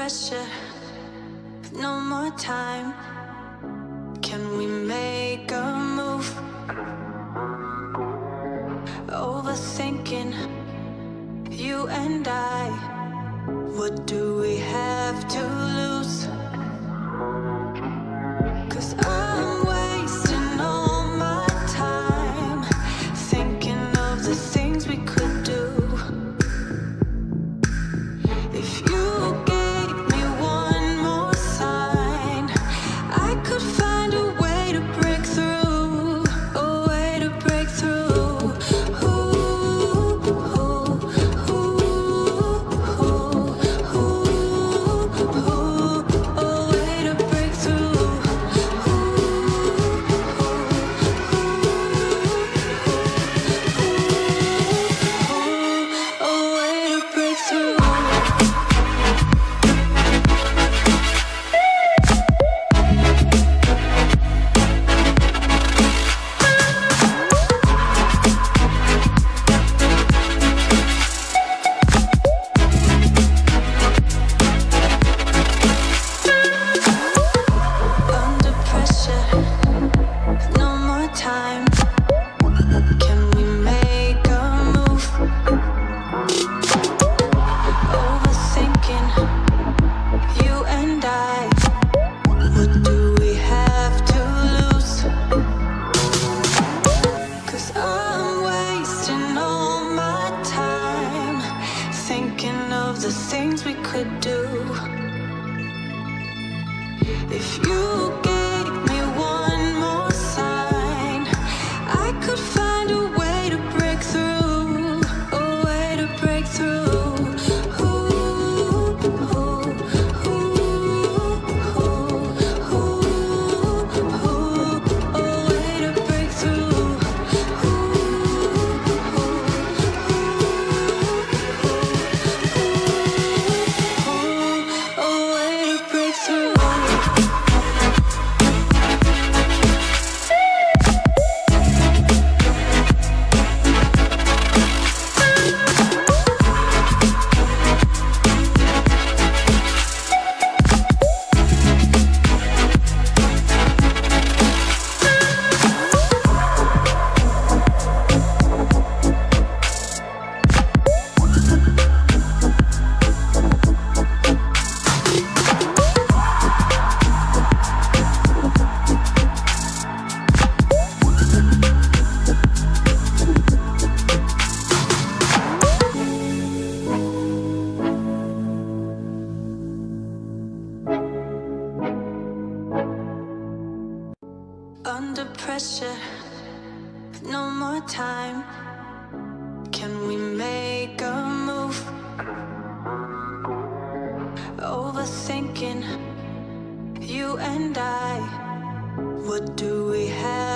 pressure, no more time. Can we make a move? Overthinking, you and I. What do we have to lose? 'Cause I'm wasting all my time thinking of the things we could do. If you gave me one more sign, I could find a way to break through, a way to break through. Ooh, ooh, ooh, ooh, ooh, a way to break through. A way to break through. Under pressure, no more time. Can we make a move? Overthinking, you and I. What do we have to lose? 'Cause I'm wasting all my time thinking of the things we could do. If you gave me one more sign, I could find a way to break through, a way to break through. Ooh, ooh, ooh, ooh, a way to break through. A way to break through. Under pressure, no more time. Can we make a move? Overthinking, you and I. What do we have